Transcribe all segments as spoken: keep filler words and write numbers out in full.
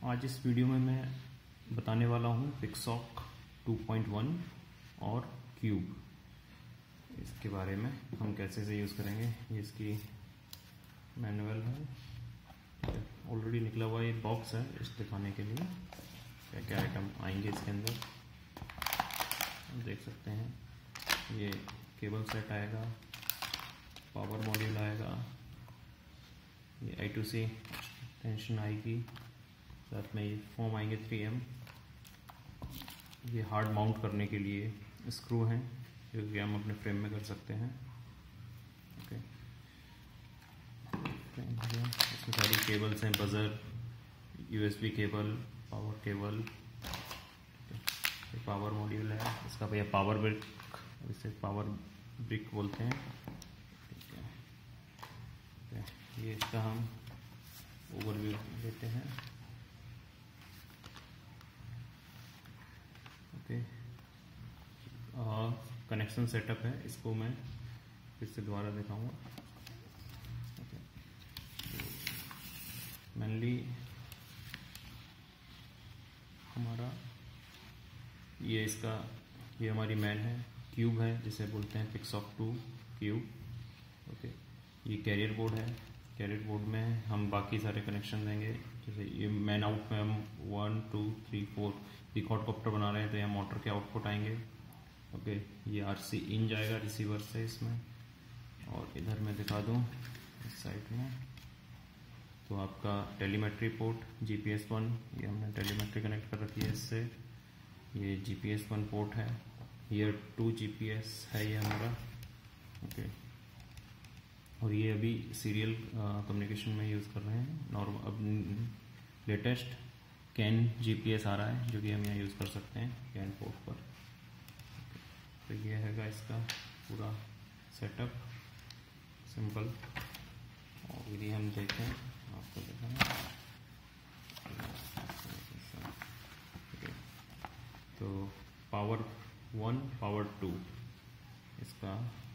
आज इस वीडियो में मैं बताने वाला हूँ पिक्सॉक टू पॉइंट वन और क्यूब, इसके बारे में हम कैसे से यूज़ करेंगे। ये इसकी मैनुअल है, ऑलरेडी निकला हुआ ये बॉक्स है इस दिखाने के लिए क्या क्या आइटम आएंगे इसके अंदर। हम देख सकते हैं ये केबल सेट आएगा, पावर मॉड्यूल आएगा, ये आई टू सी टेंशन आएगी, साथ में ये फोम आएंगे थ्री एम। ये हार्ड माउंट करने के लिए स्क्रू हैं जो कि हम अपने फ्रेम में कर सकते हैं। ओके, इसमें सारी केबल्स हैं, buzzer, USB cable, power cable, ये पावर मॉड्यूल है, इसका भैया पावर ब्रिक, इसे पावर ब्रिक बोलते हैं। ठीक है, ये इसका हम ओवरव्यू देते हैं। ओके, कनेक्शन सेटअप है, इसको मैं फिर से दोबारा दिखाऊंगा। मेनली हमारा ये इसका ये हमारी मैन है, क्यूब है जिसे बोलते हैं पिक्सॉक टू क्यूब। ओके, ये कैरियर बोर्ड है, कैरियर बोर्ड में हम बाकी सारे कनेक्शन देंगे। जैसे ये मैन आउट में हम one two three four record copter बना रहे हैं तो यहाँ मोटर के आउटपुट आएंगे। ओके, ये आरसी इन जाएगा रिसीवर से इसमें, और इधर मैं दिखा दूँ इस साइड में तो आपका टेलीमेट्री पोर्ट जीपीएस वन, ये हमने टेलीमेट्री कनेक्ट कर रखी है इससे। ये जीपीएस वन पोर्ट है, ये टू जीपीएस है ये हमारा। ओके, और ये अभी सीरियल कम्युनिकेशन में यूज़ कर रहे हैं। नॉर्मल अब लेटेस्ट कैन जीपीएस आ रहा है जो कि हम यहाँ यूज़ कर सकते हैं कैन पोर्ट पर। तो ये हैगा इसका पूरा सेटअप सिंपल। और यदि हम देखें आपको दिखाना, तो पावर वन पावर टू, इसका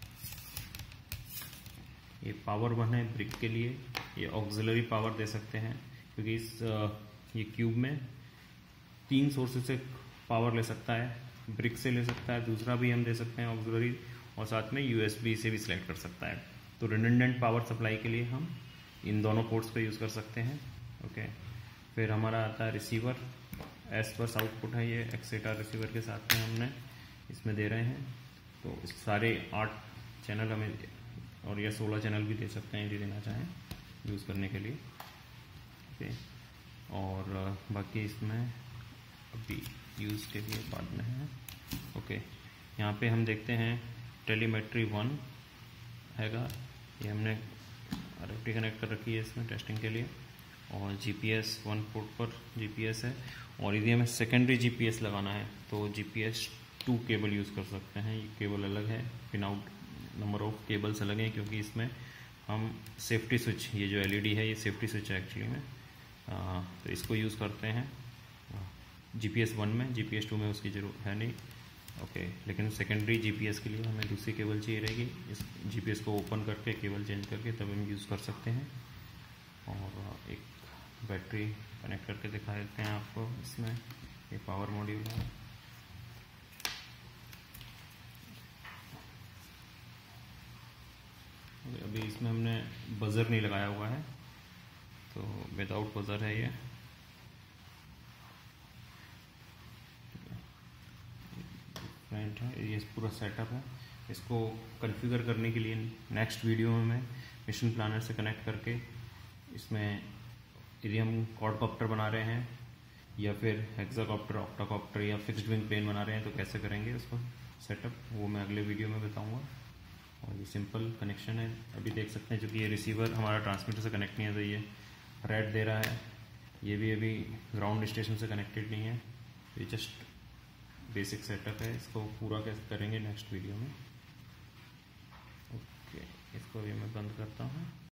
ये पावर वन है ब्रिक के लिए, ये ऑक्सिलरी पावर दे सकते हैं क्योंकि इस ये क्यूब में तीन सोर्सेज से पावर ले सकता है, ब्रिक से ले सकता है, दूसरा भी हम दे सकते हैं ऑक्सिलरी, और साथ में यूएसबी से भी सिलेक्ट कर सकता है। तो रिडंडेंट पावर सप्लाई के लिए हम इन दोनों पोर्ट्स को यूज़ कर सकते हैं। ओके, फिर हमारा आता है रिसीवर, एस बस आउटपुट है ये एक्सेटा रिसीवर के साथ में हमने इसमें दे रहे हैं। तो इस सारे आठ चैनल हमें, और या सोलह चैनल भी दे सकते हैं यदि देना चाहें यूज़ करने के लिए। ओके, और बाकी इसमें अभी यूज़ के लिए बाद में है। ओके, यहाँ पे हम देखते हैं टेलीमेट्री वन हैगा, ये हमने आरएफटी कनेक्ट कर रखी है इसमें टेस्टिंग के लिए, और जीपीएस वन पोर्ट पर जीपीएस है। और यदि हमें सेकेंडरी जीपीएस लगाना है तो जीपीएस टू केबल यूज़ कर सकते हैं। ये केबल अलग है, pin out number of cables अलग हैं क्योंकि इसमें हम सेफ्टी स्विच, ये जो एलईडी है ये सेफ्टी स्विच है एक्चुअली में, आ, तो इसको यूज़ करते हैं जीपीएस वन में, जीपीएस टू में उसकी जरूरत है नहीं। ओके, लेकिन सेकेंडरी जीपीएस के लिए हमें दूसरी केबल चाहिए रहेगी। इस जीपीएस को ओपन करके केबल चेंज करके तब हम यूज़ कर सकते हैं। और एक बैटरी कनेक्ट करके दिखा देते हैं आपको, इसमें ये पावर मॉड्यूल है। अभी इसमें हमने बजर नहीं लगाया हुआ है तो विदाउट बजर है ये। फ्रंट है, ये पूरा सेटअप है। इसको कॉन्फ़िगर करने के लिए नेक्स्ट वीडियो में मैं मिशन प्लानर से कनेक्ट करके इसमें यदि हम क्वाडकॉप्टर बना रहे हैं या फिर हेक्साकॉप्टर, ऑक्टाकॉप्टर या फिक्स्ड विंग प्लेन बना रहे हैं तो कैसे करेंगे उसको सेटअप, वो मैं अगले वीडियो में बताऊंगा। और ये सिंपल कनेक्शन है, अभी देख सकते हैं क्योंकि ये रिसीवर हमारा ट्रांसमीटर से कनेक्ट नहीं है तो ये रेड दे रहा है। ये भी अभी ग्राउंड स्टेशन से कनेक्टेड नहीं है, ये जस्ट बेसिक सेटअप है। इसको पूरा कैसे करेंगे नेक्स्ट वीडियो में। ओके, इसको भी मैं बंद करता हूँ।